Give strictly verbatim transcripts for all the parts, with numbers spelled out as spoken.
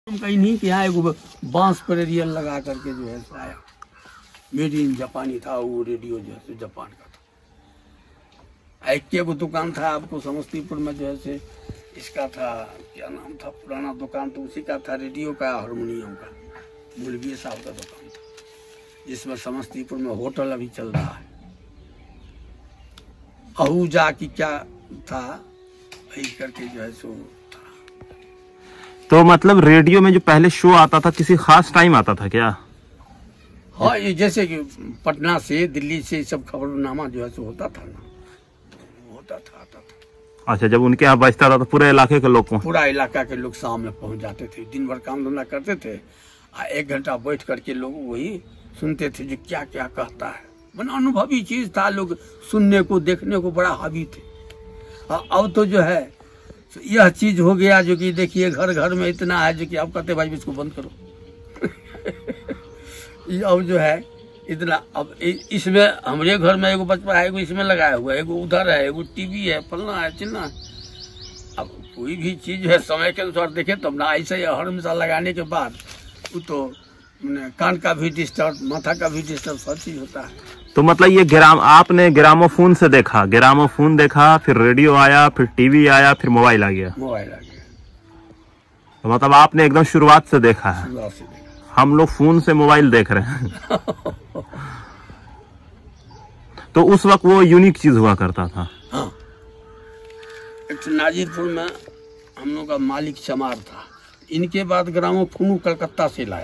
कहीं नहीं कि यहाँ एक बांस पर रेडियल लगा करके जो है आया, मेड इन जापानी था वो रेडियो जो है जापान का था। एक के दुकान था आपको समस्तीपुर में जो है से इसका था, क्या नाम था, पुराना दुकान तो उसी का था, रेडियो का हारमोनियम का, मुलगी साहब का दुकान था, जिसमें समस्तीपुर में होटल अभी चल रहा है। आहूजा की क्या था वही करके जो है सो। तो मतलब रेडियो में जो पहले शो आता था किसी खास टाइम आता था क्या? हाँ, ये जैसे कि पटना से दिल्ली से सब खबरनामा जो है सो होता था ना, होता था आता था। अच्छा, जब उनके यहाँ बजता था तो पूरे इलाके के लोग को पूरा इलाका के लोग शाम में पहुंच जाते थे, दिन भर काम धंधा करते थे, आ एक घंटा बैठ करके लोग वही सुनते थे जो क्या क्या कहता है। मन अनुभवी चीज था, लोग सुनने को देखने को बड़ा हावी थे। अब तो जो है यह चीज हो गया जो कि देखिए घर घर में इतना है जो कि आप कहते भाई इसको बंद करो। अब जो है इतना, अब इसमें हमारे घर में एगो बचपा है, एगो इसमें लगाया हुआ है, एगो उधर है, एगो टीवी है, फलना है चिन्ना है। अब कोई भी चीज है समय के अनुसार देखे तब ना, ऐसे हर हमेशा लगाने के बाद वो तो कान का भी डिस्टर्ब, माथा का भी डिस्टर्ब, सब चीज होता है। तो मतलब ये ग्राम आपने ग्रामोफोन से देखा, ग्रामोफोन देखा, फिर रेडियो आया, फिर टीवी आया, फिर मोबाइल आ गया। मोबाइल आ गया तो मतलब आपने एकदम शुरुआत से देखा है। शुरुआत से देखा। हम लोग फोन से मोबाइल देख रहे हैं। तो उस वक्त वो यूनिक चीज हुआ करता था। हाँ, एक नाजीरपुर में हम लोग का मालिक चमार था, इनके बाद ग्रामोफोन कलकत्ता से लाया।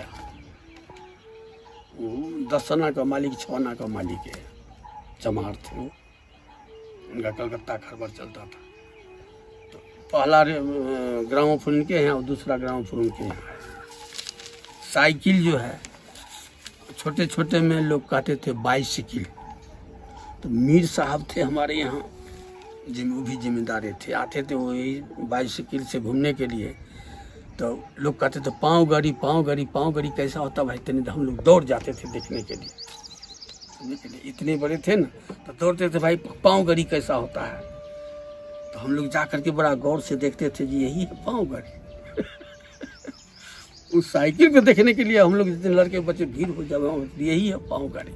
दस आना का मालिक, छह आना का मालिक है, चमार थे वो, उनका कलकत्ता खबर चलता था। तो पहला ग्रामोफोन के हैं और दूसरा ग्रामोफोन के हैं। साइकिल जो है छोटे छोटे में लोग कहते थे बाइसिकिल। तो मीर साहब थे हमारे यहाँ, जिम वो भी जिम्मेदारी थे, आते थे वही बाइसिकिल से घूमने के लिए। तो लोग कहते थे पाँव गड़ी, पाँव गड़ी, पाँव गड़ी कैसा होता भाई, इतने हम लोग दौड़ जाते थे देखने के लिए, सुनने के लिए। इतने बड़े थे ना तो दौड़ते थे भाई पाँव गड़ी कैसा होता है। तो हम लोग जा करके बड़ा गौर से देखते थे जी यही है पाँव गड़ी। उस साइकिल को देखने के लिए हम लोग जितने लड़के बच्चे भीड़ हो जाए, यही है पाँव गड़ी।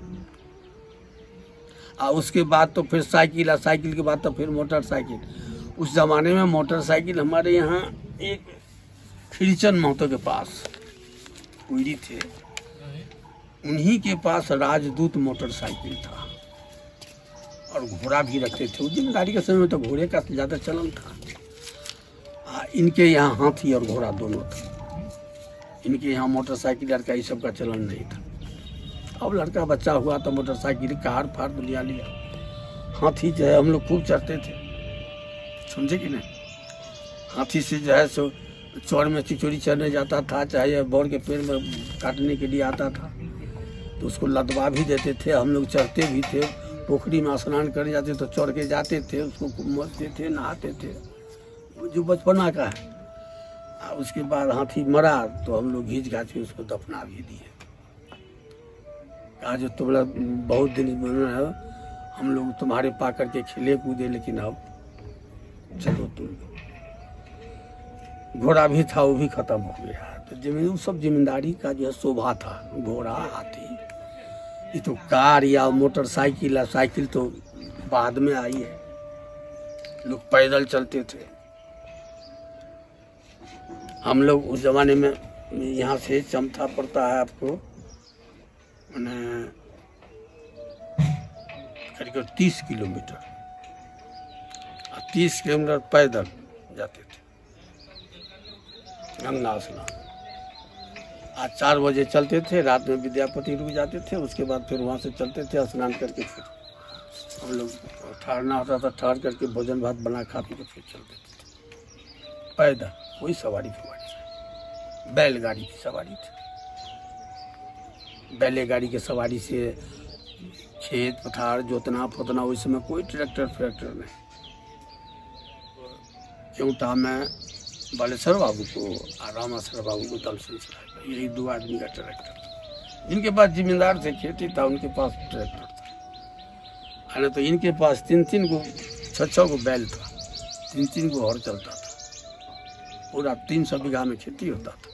और उसके बाद तो फिर साइकिल, और साइकिल के बाद तो फिर मोटरसाइकिल। उस जमाने में मोटरसाइकिल हमारे यहाँ एक खिरचन महतो के पास कोयरी थे, उन्हीं के पास राजदूत मोटरसाइकिल था और घोड़ा भी रखते थे। उस जिम्मेदारी के समय में तो घोड़े का ज्यादा चलन था। आ, इनके यहाँ हाथी और घोड़ा दोनों थे, इनके यहाँ मोटरसाइकिल का ये सब का चलन नहीं था। अब लड़का बच्चा हुआ तो मोटरसाइकिल कार फार तो लिया लिया। हाथी जो है हम लोग खूब चढ़ते थे, समझे कि नहीं। हाथी से जो है सो चौड़ में चिचोरी चढ़ने जाता था, चाहे बोर के पेड़ में काटने के लिए आता था तो उसको लदवा भी देते थे, हम लोग चढ़ते भी थे। पोखरी में स्नान करने जाते तो चढ़ के जाते थे, उसको मरते थे, नहाते थे, जो बचपना का है। और उसके बाद हाथी मरा तो हम लोग घींच घाच के उसको दफना भी दिए। आज तो बोला बहुत दिन है, हम लोग तुम्हारे पा करके खेले कूदे, लेकिन अब चलो तुम। घोड़ा भी था वो भी खत्म हो गया। तो जमीन सब जिम्मेदारी का जो है शोभा था, घोड़ा हाथी। ये तो कार या मोटरसाइकिल या साइकिल तो बाद में आई है, लोग पैदल चलते थे। हम लोग उस जमाने में यहाँ से चमथा पड़ता है आपको मैंने करीब तीस किलोमीटर, तीस किलोमीटर पैदल जाते थे गंगा स्नान। आज चार बजे चलते थे, रात में विद्यापति रुक जाते थे, उसके बाद फिर वहाँ से चलते थे स्नान करके। फिर हम लोग ठहरना होता था, ठहर करके भोजन भात बना खा पी के फिर चलते थे पैदल। कोई सवारी फवारी, बैलगाड़ी की सवारी थी। बैलगाड़ी के सवारी से खेत पठार जोतना फोतना, उस समय कोई ट्रैक्टर फ्रैक्टर नहीं। क्योंटा में बालेश्वर बाबू को और रामेश्वर बाबू को दलसन सराय, यही दो आदमी का ट्रैक्टर। इनके पास जिम्मेदार से खेती था, उनके पास ट्रैक्टर था। तो इनके पास तीन तीन को छः छः को बैल था, तीन तीन को हर चलता था। पूरा तीन सौ बीघा में खेती होता था।